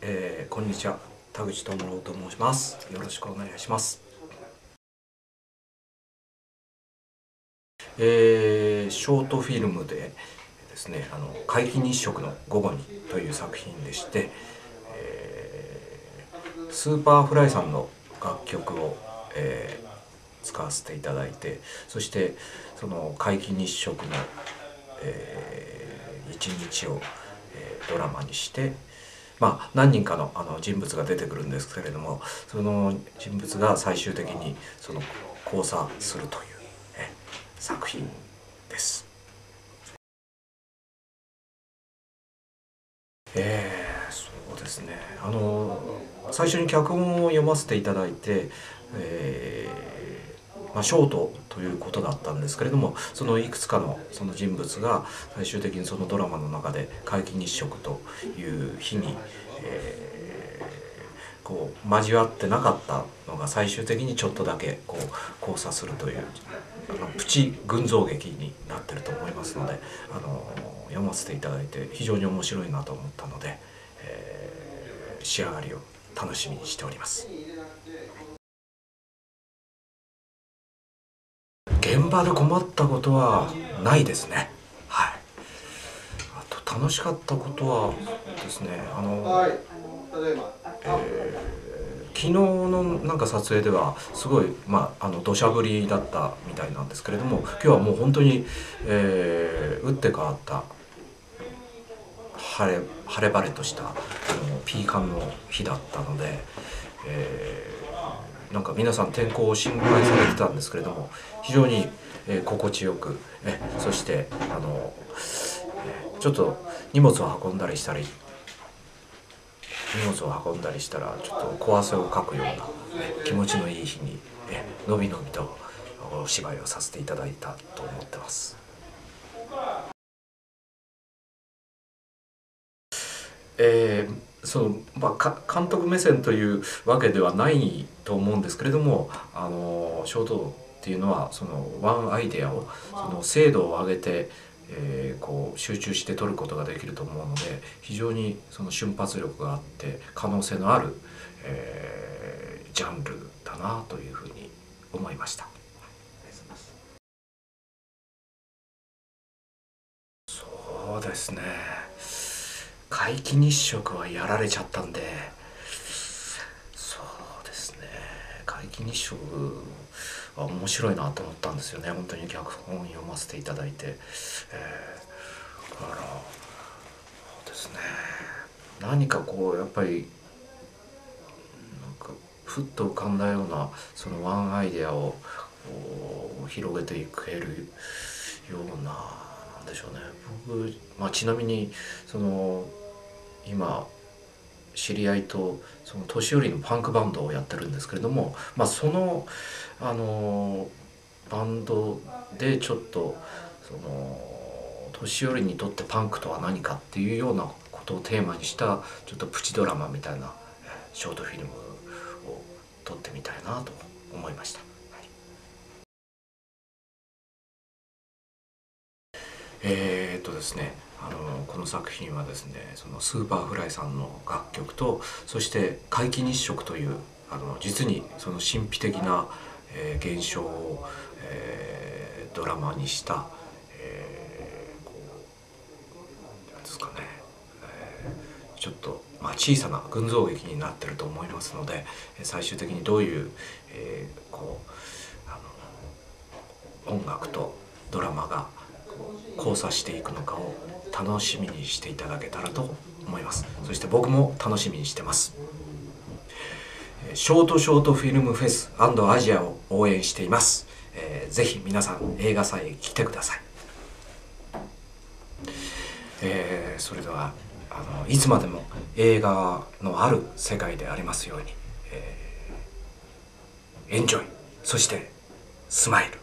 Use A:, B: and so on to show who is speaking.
A: こんにちは、田口智郎と申します。よろしくお願いします。ショートフィルムでですね、皆既日食の午後にという作品でして、スーパーフライさんの楽曲を、使わせていただいて、そしてその皆既日食の、一日を、ドラマにして、何人かの人物が出てくるんですけれども、その人物が最終的にその交差するという作品です。そうですね、最初に脚本を読ませていただいて、ショートということだったんですけれども、そのいくつかのその人物が最終的にそのドラマの中で皆既日食という日に、交わってなかったのが最終的にちょっとだけ交差するというプチ群像劇になってると思いますので、読ませていただいて非常に面白いなと思ったので、仕上がりを楽しみにしております。現場で困ったことはないですね。はい。あと楽しかったことはですね、昨日のなんか撮影ではすごい土砂降りだったみたいなんですけれども、今日はもう本当に、打って変わった晴れ晴れとしたピーカンの日だったので、なんか皆さん天候を心配されてたんですけれども、非常に、心地よく、そしてちょっと荷物を運んだりしたらちょっと小汗をかくような気持ちのいい日にのびのびとお芝居をさせていただいたと思ってます。監督目線というわけではないと思うんですけれども、ショートっていうのはそのワンアイデアをその精度を上げて、集中して撮ることができると思うので、非常にその瞬発力があって可能性のある、ジャンルだなというふうに思いました。そうですね、皆既日食はやられちゃったんで、そうですね、皆既日食は面白いなと思ったんですよね。本当に脚本読ませていただいて、だからそうですね、何かやっぱりなんかふっと浮かんだようなそのワンアイデアを広げていけるような、なんでしょうね、僕、ちなみにその今知り合いとその年寄りのパンクバンドをやってるんですけれども、そのバンドでちょっとその年寄りにとってパンクとは何かっていうようなことをテーマにしたちょっとプチドラマみたいなショートフィルムを撮ってみたいなと思いました。ですね、この作品はですね、そのスーパーフライさんの楽曲と、そして皆既日食という実にその神秘的な、現象を、ドラマにした、なんですかね、ちょっと、小さな群像劇になってると思いますので、最終的にどういう、音楽とドラマが交差していくのかを楽しみにしていただけたらと思います。そして僕も楽しみにしてます。ショートフィルムフェス&アジアを応援しています。ぜひ皆さん映画祭へ来てください。それではいつまでも映画のある世界でありますように、エンジョイ、そしてスマイル。